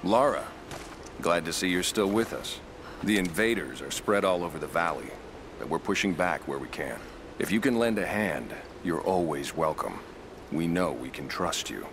Lara, glad to see you're still with us. The invaders are spread all over the valley, but we're pushing back where we can. If you can lend a hand, you're always welcome. We know we can trust you.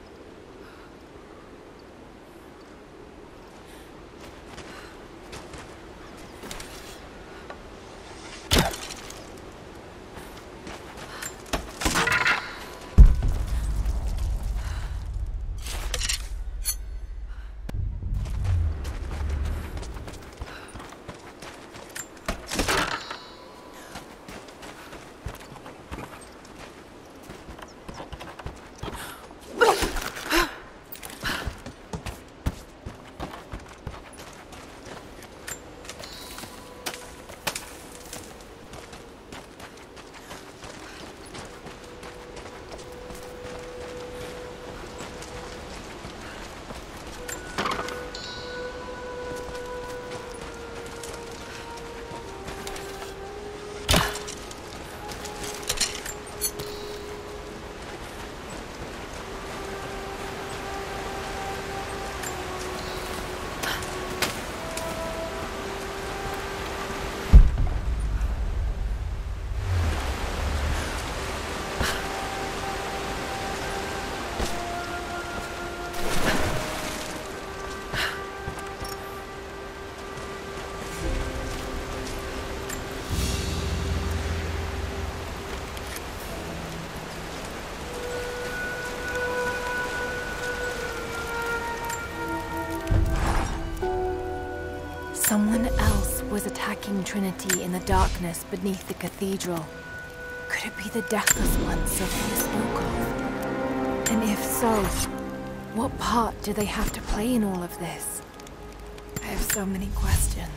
Someone else was attacking Trinity in the darkness beneath the cathedral. Could it be the Deathless One Sophia spoke of? And if so, what part do they have to play in all of this? I have so many questions.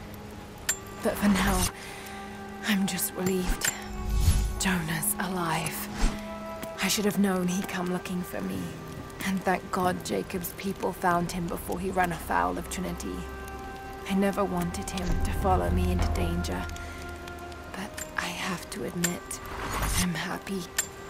But for now, I'm just relieved. Jonah's alive. I should have known he'd come looking for me. And thank God Jacob's people found him before he ran afoul of Trinity. I never wanted him to follow me into danger, but I have to admit, I'm happy.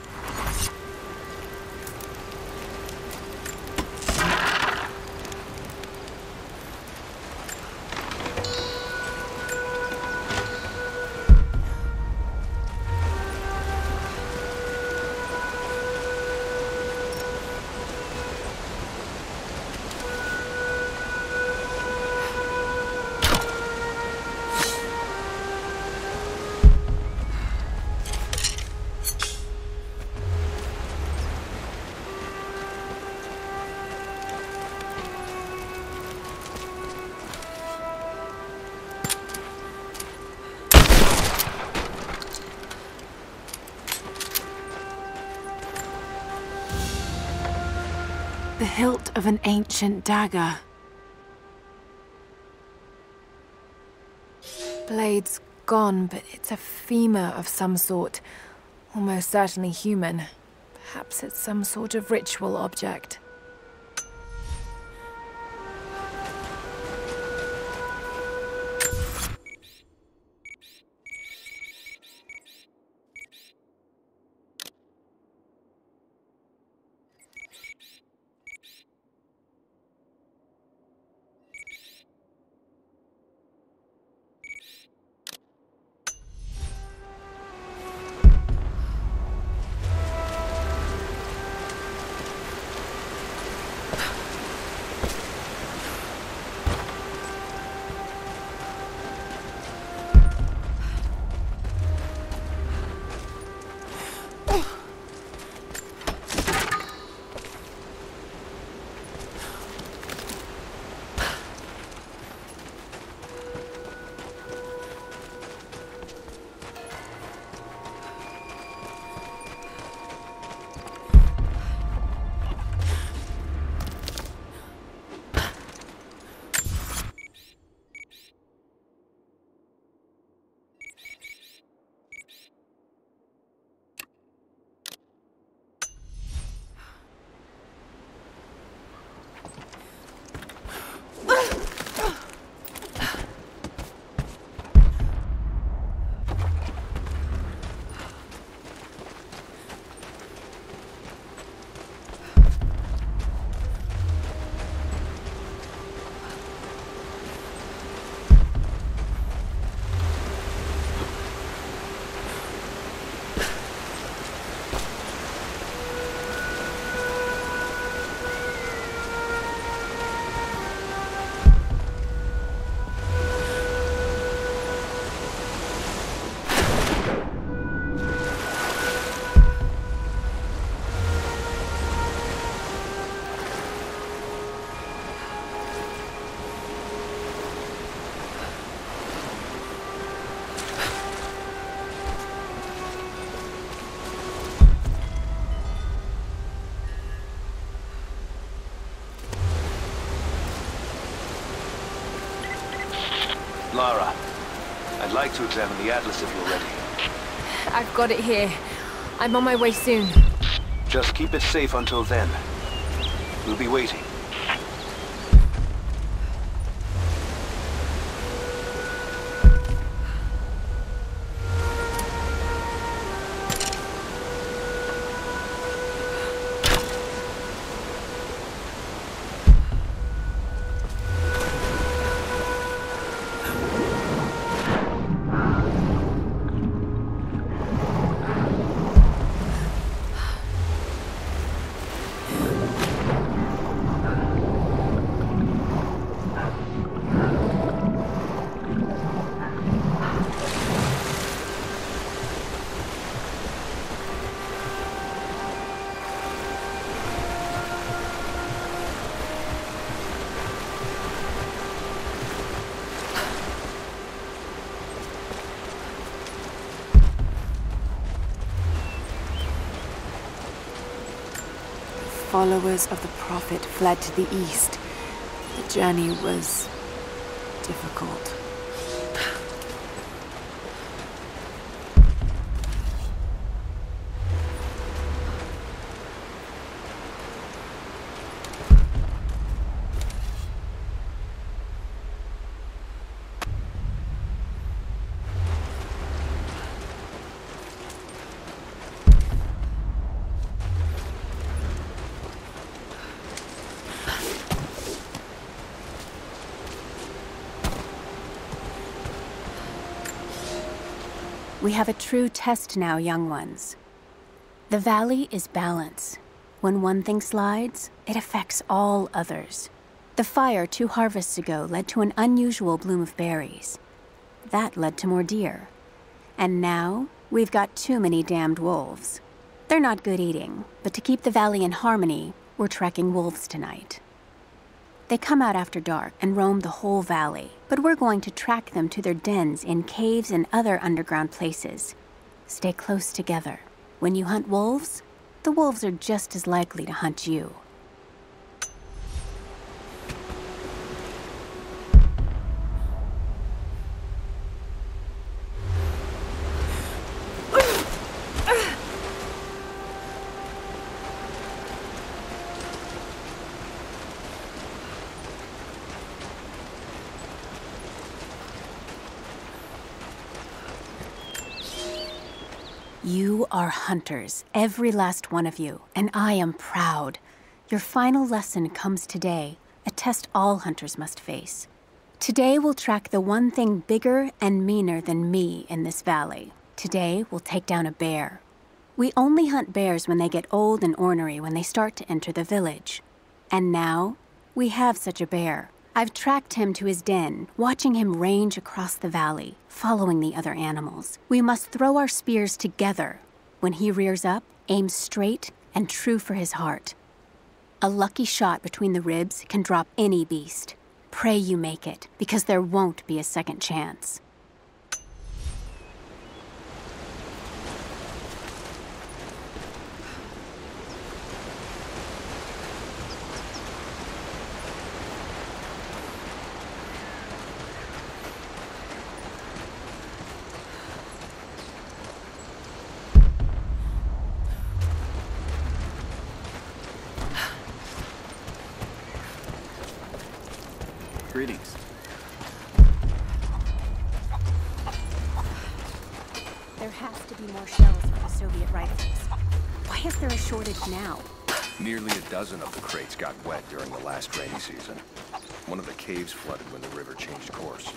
The hilt of an ancient dagger. Blade's gone, but it's a femur of some sort. Almost certainly human. Perhaps it's some sort of ritual object. Lara, I'd like to examine the Atlas if you're ready. I've got it here. I'm on my way soon. Just keep it safe until then. We'll be waiting. Followers of the Prophet fled to the east. The journey was difficult. We have a true test now, young ones. The valley is balance. When one thing slides, it affects all others. The fire 2 harvests ago led to an unusual bloom of berries. That led to more deer. And now, we've got too many damned wolves. They're not good eating, but to keep the valley in harmony, we're tracking wolves tonight. They come out after dark and roam the whole valley, but we're going to track them to their dens in caves and other underground places. Stay close together. When you hunt wolves, the wolves are just as likely to hunt you. You are hunters, every last one of you, and I am proud. Your final lesson comes today, a test all hunters must face. Today we'll track the one thing bigger and meaner than me in this valley. Today we'll take down a bear. We only hunt bears when they get old and ornery when they start to enter the village. And now, we have such a bear. I've tracked him to his den, watching him range across the valley, following the other animals. We must throw our spears together. When he rears up, aim straight and true for his heart. A lucky shot between the ribs can drop any beast. Pray you make it, because there won't be a second chance. Greetings. There has to be more shells for the Soviet rifles. Why is there a shortage now? Nearly a dozen of the crates got wet during the last rainy season. One of the caves flooded when the river changed course.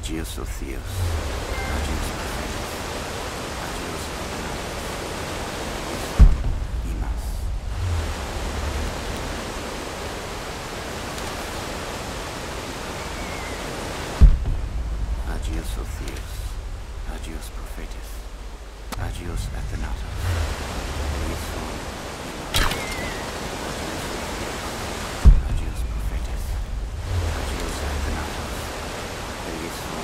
Agios Otheos. Agios Prophetis. Agios Imas. Agios Otheos. Agios Prophetis. Agios Athenatos. Eleison. Agios Prophetis. Agios Athenatos. Eleison.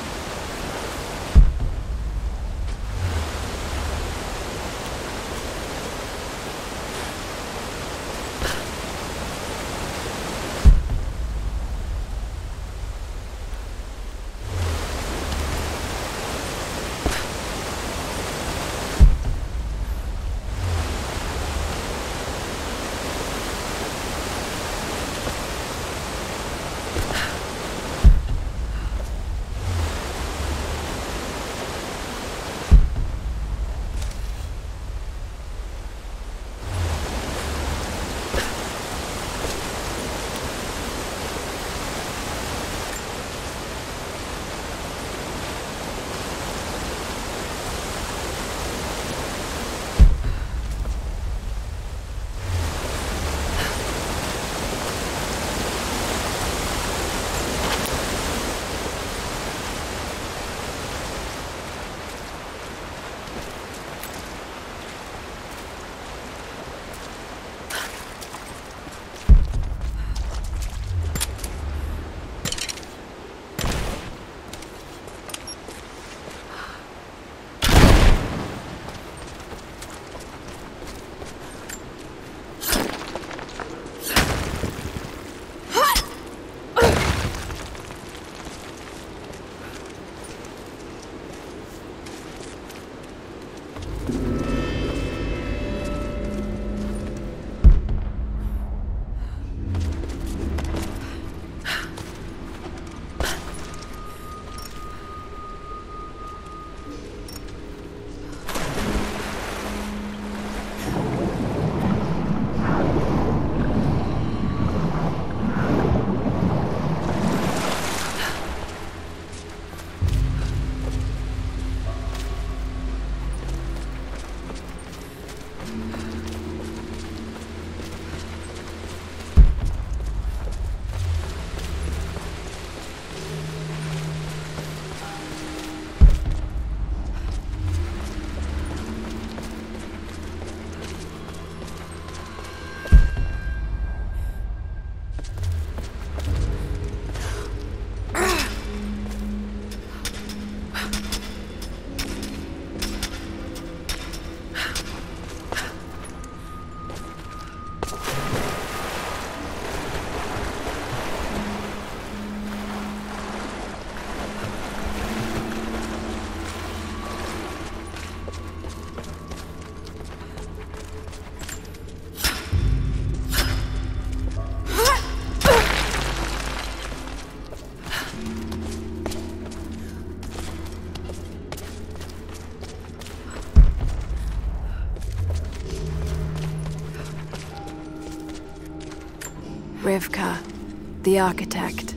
Rivka, the architect.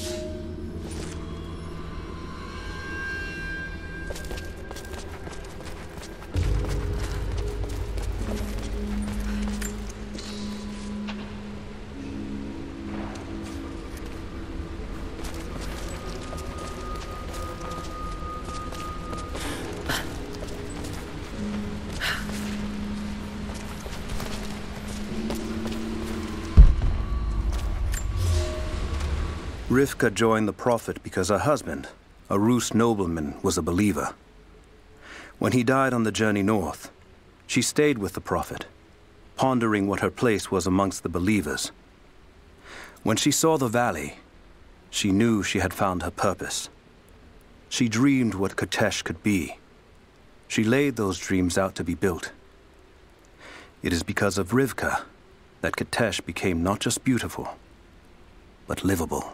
Rivka joined the Prophet because her husband, a Rus nobleman, was a believer. When he died on the journey north, she stayed with the Prophet, pondering what her place was amongst the believers. When she saw the valley, she knew she had found her purpose. She dreamed what Kitezh could be. She laid those dreams out to be built. It is because of Rivka that Kitezh became not just beautiful, but livable.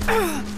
Ugh.